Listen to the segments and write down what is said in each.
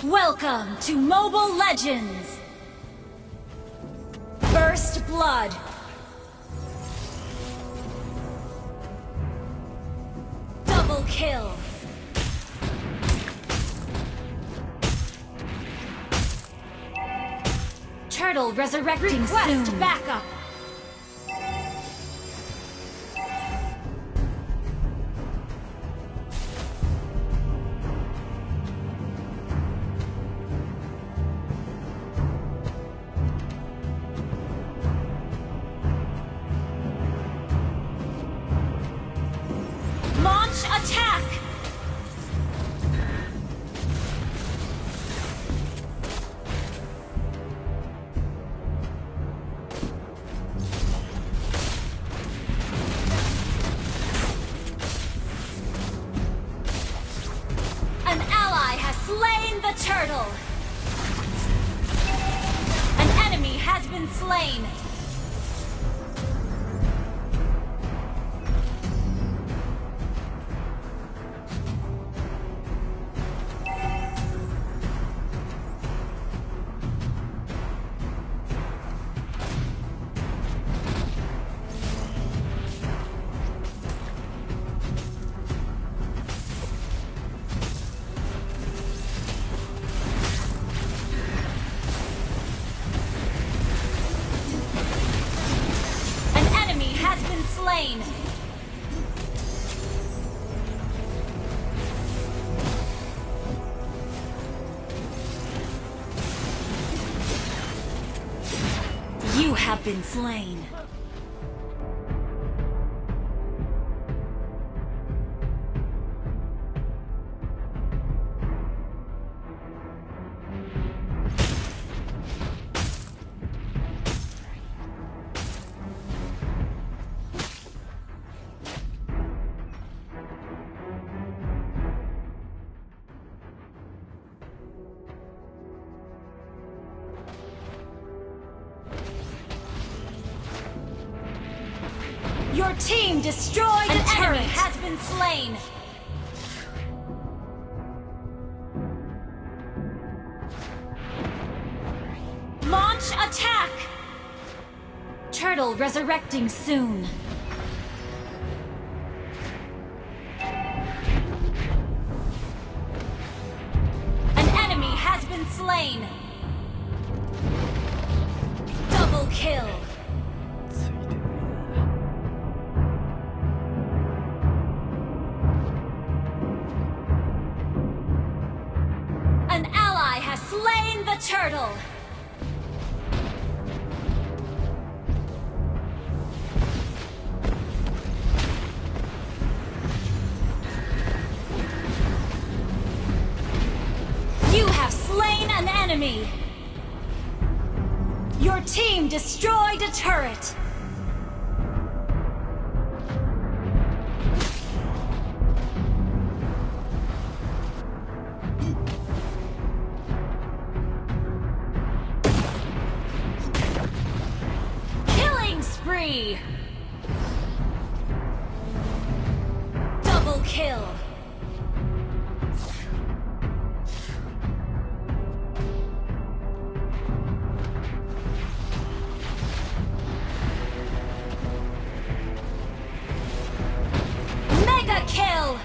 Welcome to Mobile Legends! First Blood. Double kill. Turtle resurrecting soon. Request backup. Launch attack! An ally has slain the turtle! An enemy has been slain! Slain. You have been slain. Your team destroyed an enemy has been slain. Launch attack. Turtle resurrecting soon. An enemy has been slain. Double kill. An ally has slain the turtle! You have slain an enemy! Your team destroyed a turret! Spree. Double kill. Mega kill.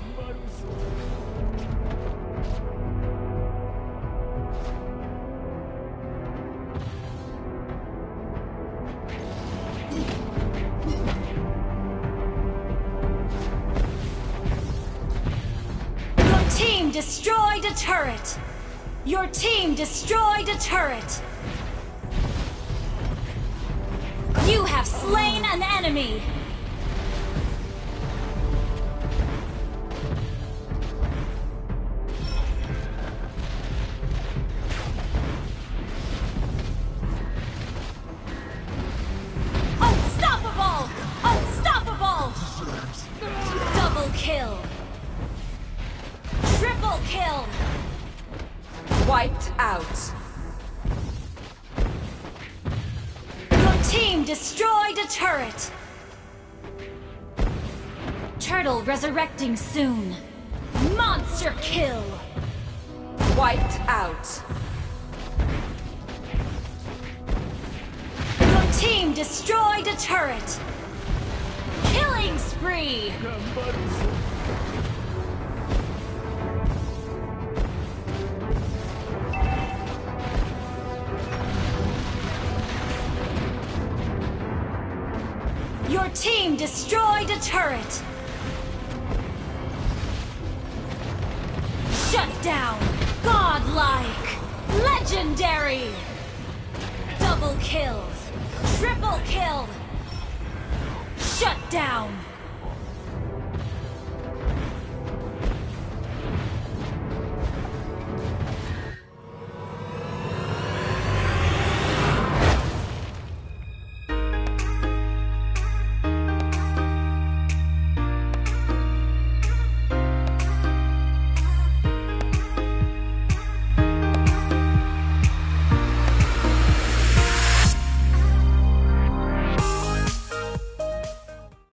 Destroyed a turret! Your team destroyed a turret! You have slain an enemy! Unstoppable! Unstoppable! Double kill! Triple kill! Wiped out. Your team destroyed a turret! Turtle resurrecting soon. Monster kill! Wiped out. Your team destroyed a turret. Killing spree. Your team destroyed a turret. Shut down. Godlike. Legendary. Double kill. Triple kill. Shut down.